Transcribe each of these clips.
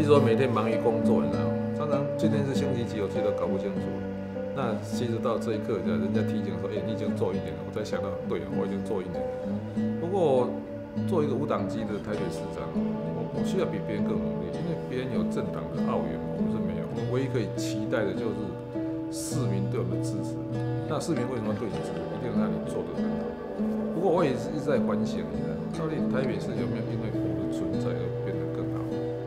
其实我每天忙于工作，你知道吗？常常今天是星期几，我自己都搞不清楚。那其实到这一刻，人家提醒说，你已经做1年了，我才想到，对啊，我已经做1年了。不过，做一个无党籍的台北市长，我需要比别人更努力，因为别人有政党的奥援，我们是没有。我们唯一可以期待的就是市民对我们的支持。那市民为什么对你支持？一定让你做得很好。不过我也是一直在反省，你知道，到底台北市有没有因为我的存在而变得更好？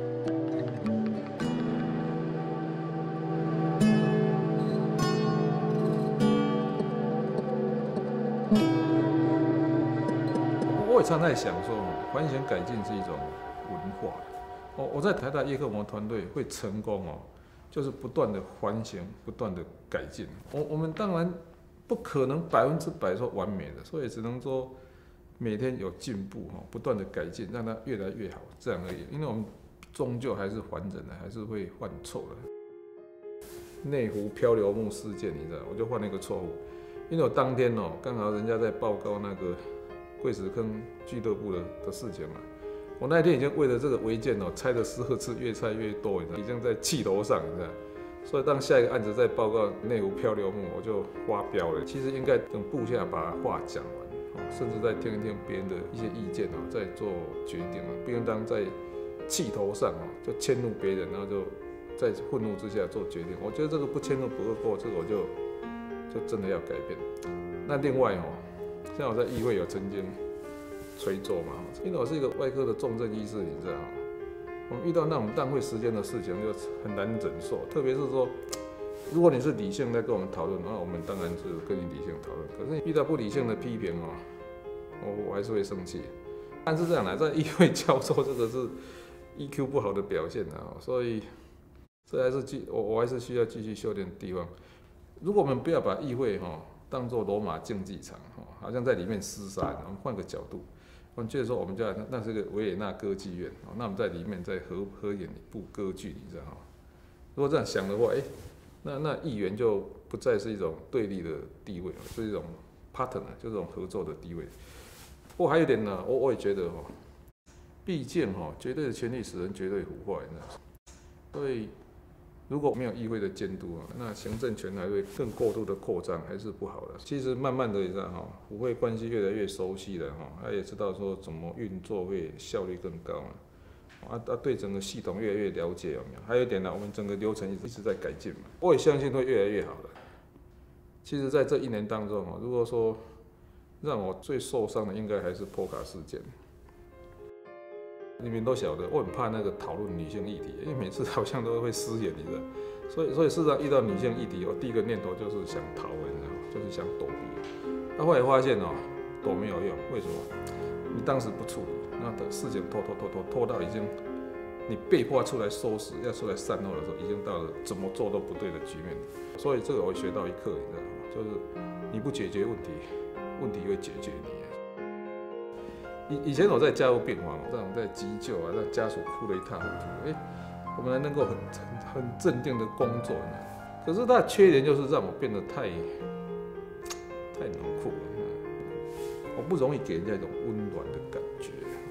我也常在想说，反省改进是一种文化。我在台大叶克膜团队会成功就是不断的反省，不断的改进。我们当然不可能100%说完美的，所以只能说每天有进步不断的改进，让它越来越好，这样而已。因为我们终究还是凡人的，还是会犯错的。内湖漂流木事件，你知道，我就犯了一个错误，因为我当天刚好人家在报告那个贵石坑俱乐部的事情嘛。我那天已经为了这个违建拆了12次，越拆越多，你知道，已经在气头上，你知道。所以当下一个案子在报告内湖漂流木，我就发飙了。其实应该等部下把话讲完，甚至再听一听别人的一些意见再做决定不应当在气头上就迁怒别人，然后就在愤怒之下做决定。我觉得这个不迁怒不贰过，这个我就真的要改变。那另外像我在议会有曾经吹奏嘛，因为我是一个外科的重症医师，你知道我们遇到那种浪费时间的事情就很难忍受，特别是说，如果你是理性在跟我们讨论，那我们当然是跟你理性讨论。可是遇到不理性的批评我还是会生气。但是这样在议会教授这个是 EQ 不好的表现所以这还是我还是需要继续修炼的地方。如果我们不要把议会当作罗马竞技场好像在里面厮杀，我们换个角度。我们觉得说，我们家那是个维也纳歌剧院，那我们在里面再合演一部歌剧，你知道如果这样想的话，那议员就不再是一种对立的地位，是一种 partner， 就是这种合作的地位。不过还有一点呢，我也觉得毕竟绝对的权力使人绝对腐坏，你知道，所以如果没有议会的监督那行政权还会更过度的扩张，还是不好的。其实慢慢的，你知道府会关系越来越熟悉了他也知道说怎么运作会效率更高对整个系统越来越了解，有没有？还有一点呢，我们整个流程一直在改进嘛，我也相信会越来越好的。其实，在这1年当中如果说让我最受伤的，应该还是波卡事件。你们都晓得，我很怕那个讨论女性议题，因为每次好像都会失言，你知道。所以事实上遇到女性议题，我第一个念头就是想逃，你知道，就是想躲避。那后来发现躲没有用，为什么？你当时不处理，那的事情拖到已经你被迫出来收拾，要出来善后的时候，已经到了怎么做都不对的局面。所以这个我学到一课，你知道吗？就是你不解决问题，问题会解决你。以前我在加护病房，这种在急救让家属哭得一塌糊涂，我们还能够很镇定的工作呢。可是它的缺点就是让我变得太冷酷了，我不容易给人家一种温暖的感觉。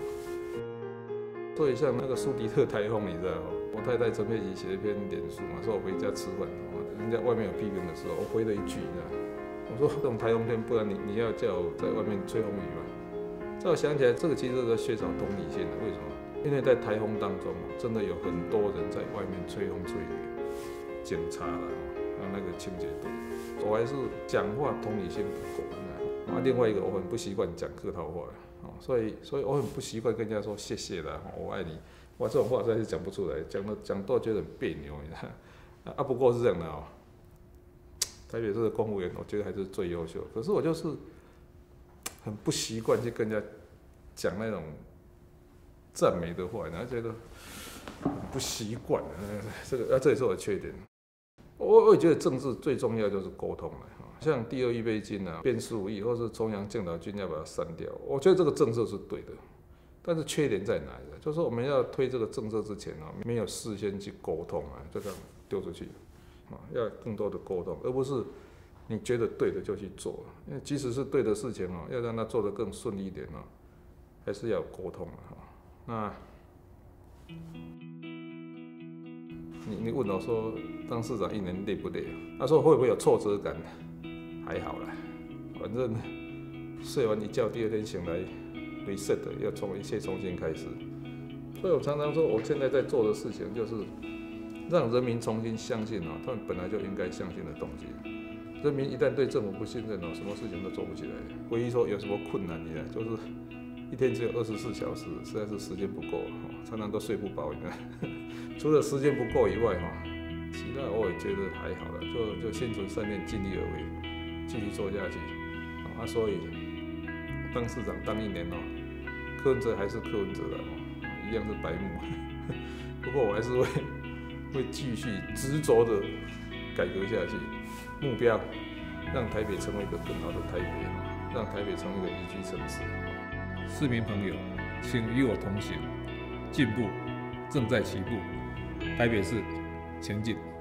所以像那个苏迪特台风，你知道我太太陈佩琪写了一篇脸书嘛，说我回家吃饭，人家外面有批评的时候，我回了一句，我说这种台风天，不然你要叫我在外面吹风雨吗？这我想起来，这个其实是缺少同理心的。为什么？因为在台风当中，真的有很多人在外面吹风吹雨，警察那个清洁队，我还是讲话同理心不够。另外一个，我很不习惯讲客套话，所以我很不习惯跟人家说谢谢啦，我爱你。这种话实在是讲不出来，讲到觉得很别扭，你知道。不过是这样的台北市的公务员，我觉得还是最优秀。可是我就是很不习惯去跟人家讲那种赞美的话，然后觉得很不习惯。这也是我的缺点。我也觉得政治最重要就是沟通了。像第2预备金编15亿，或是中央敬老金要把它删掉，我觉得这个政策是对的。但是缺点在哪里？就是说我们要推这个政策之前没有事先去沟通就这样丢出去要更多的沟通，而不是你觉得对的就去做。因为即使是对的事情要让它做得更顺利一点还是要有沟通那你问我说当市长1年累不累？他说会不会有挫折感？还好啦，反正睡完一觉，第2天醒来 reset 要一切重新开始。所以我常常说，我现在在做的事情就是让人民重新相信他们本来就应该相信的东西。人民一旦对政府不信任什么事情都做不起来。唯一说有什么困难就是一天只有24小时，实在是时间不够，常常都睡不饱。除了时间不够以外，其他我也觉得还好了，就心存善念，尽力而为，继续做下去。所以当市长当1年柯文哲还是柯文哲的一样是白目。不过我还是会继续执着的改革下去，目标让台北成为一个更好的台北，让台北成为一个宜居城市。市民朋友，请与我同行，进步正在起步，台北市前进。